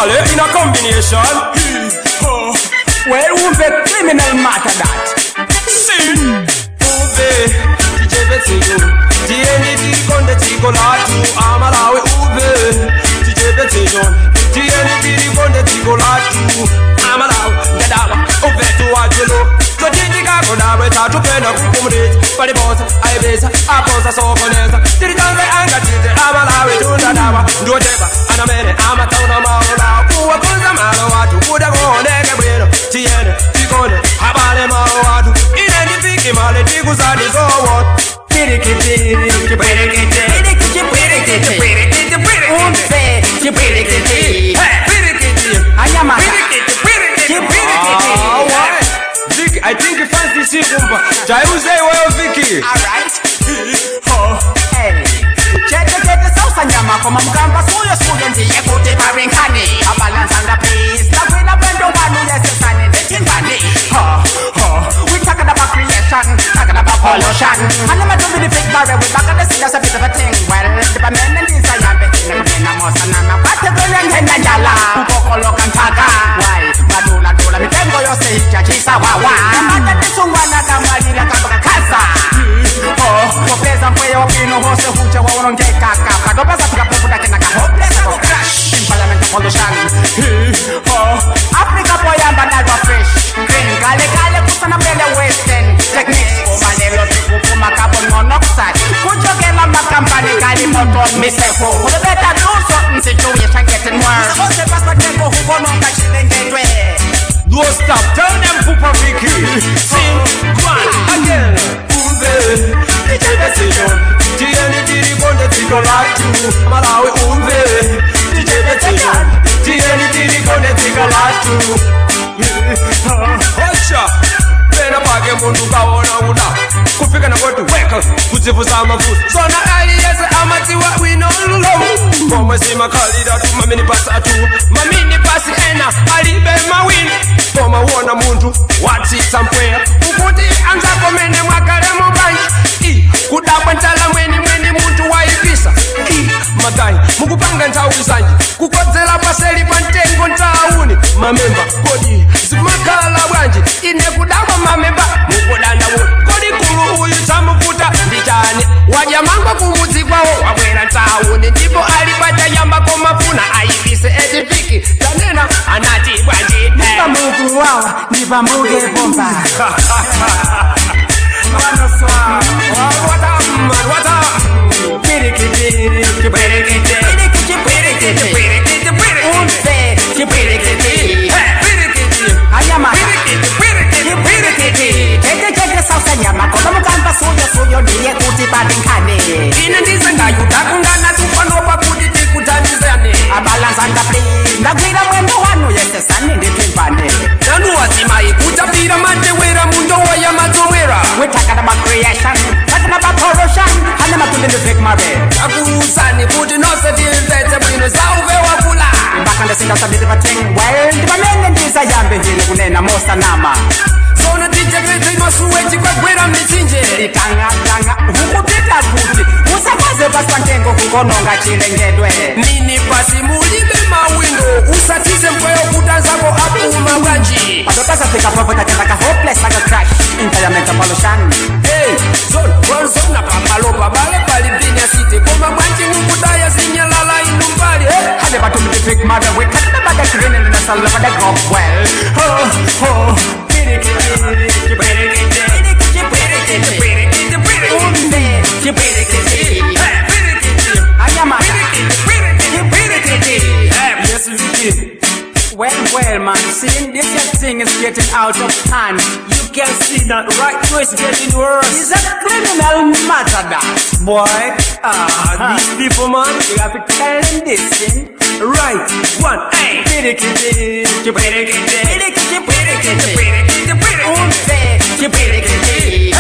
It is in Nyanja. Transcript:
Mali in a combination. Well, who's the criminal matter that? See, Uve, Tijebe Tigo, TNT Conde Tigo Latu, Amalawi Uve, Tijebe Tigo, TNT Conde Tigo Latu, Amalawi, Gadaba, Uve to Ajulo, so Tindiga Godawe, Tatu Pena, Kukumrit, Paribos, Ibesa, Aposa Soconesa, Tiritanze Angatite, Amalawi, Tundadawa, Doteba, Anamene, Amatona Maula, Kuakuza Malawatu, Kudago, Negabrino, Tiene, Tigone, Habale Mawadu, Inanifiki Male, Tiguzadi, so what? Pirikiti, Pirikiti, Pirikiti, Pirikiti, Pirikiti, Pirikiti, Pirikiti, Ayama, Pirikiti, Pirikiti. Vicky, I think you fancy Sikumba. Jaiuze wewe Vicky. Alright. Hey. Chete sausa nyama kwa mkamba suyo ndiye kuti parinkani. Abalance and the peace. Na kwina pendo wanu yesesani netimbani. We talking about creation, talking about pollution. And the Matumbi the big barrel, we back at the scene, that's a bit of a thing. Well, the men and this I am betting and then I'm also nama. What the brilliant and the yala. Upoko lokan taka. Why? Madula, mi tengo yo se chachisa wawa. Namaka tisungwana kamali la kabaka kasa. Kopeza mkweyo pino hose hucha waonongeka kapa. Dopeza tukapupuda kena ka hopeless go crash. In parliament pollution. Africa poyamba nalwa fish. Green gale kusana mbele western techniques. Kumalelo tukupuma carbon monoxide. Kujogela makampani kali moto misefo. The better do something situation getting worse. Ose pasta tempo hukononga chilengedwe. Don't stop, tell them Pupa Vicky. Sing, one, again. Uve, Tijebe Tigo, TNT Conde Tigo Latu, Malawi Uve, Tijebe Tigo, TNT Conde Tigo Latu. Hocha, pena pake mundu kaona una. Kufika na kwetu weka, kuzivuza amafuta. Sona aliyese amatiwa wino lulo. Mama sima kalida tu, mamini pasi atu. Mamini pasi ena, alibe mawini. Mama wona mundu, wati sampwea. Ukuti anza komene mwakale mubanji. Kudabwa ntala mweni mundu waibisa. Magai, mukupanga ntawi zanji. Kukodzela paseli pantengo ntauni. Mamemba, kodi, zimakala wanji. Ine kudabwa mamemba, mukudana wuni. Kodi kuru huyu tamufuta, ndijani. Wajamanga kumudzi kwawo, wabwera ntauni. Ndipo alipata yamba komafuna, aibise edifiki. Tanena, anati wanji. Nipa mugu wawa, nipa muge bomba. Manoswa. What up, man, what up? Pirikiti, pirikiti, pirikiti, pirikiti, pirikiti, unfe, pirikiti, pirikiti, ayama, pirikiti, pirikiti. Chete sausa nyama, kono mukamba suyo ndiye kuti padinkane. Ine ndizenga yudakungana tupanopa kuti tikutandizane. Abalance and the please, ndagwira mwendo wanu yesesani nditimbane. Nanu wasimai kutapira matewera mundo waya matomwera. We talking about creation, talking about pollution, and the Matumbi the big marvel. Akusani kuti nose tilvete bwino sauve wakula. Back on the scene, that's a bit of a thing. Well, the men and this I am beginning kunena mosta nama. Sona tijepete masuwechi kwa gwera mnichinje. Ikanga, hukupita kuti, usakaze pasantengo kukononga chilengedwe. Nini pasi mulibe mawindo, usatize mkweo kutanzako apu mawanji. Padopasa fika popo takataka hopeless like a crash. Environmental pollution. Hey, zone na papalopa, bale pali binya city. Koma mwanji mukudaya zinyalala inumbali. Hade Matumbi the big mother, we cut the mother green and the sun of the go well. Pirikiti, pirikiti, pirikiti, pirikiti, pirikiti, pirikiti, pirikiti, pirikiti, ayama, pirikiti, pirikiti. Yes, Vicky. Well, man, seeing this thing is getting out of hand. You can see that right now it's getting worse. It's a criminal matter that, boy. These people, man, You have to tell them this thing. right, one, hey. Pirikiti, pirikiti, pirikiti, pirikiti, Pirikiti, pirikiti. unfe, pirikiti.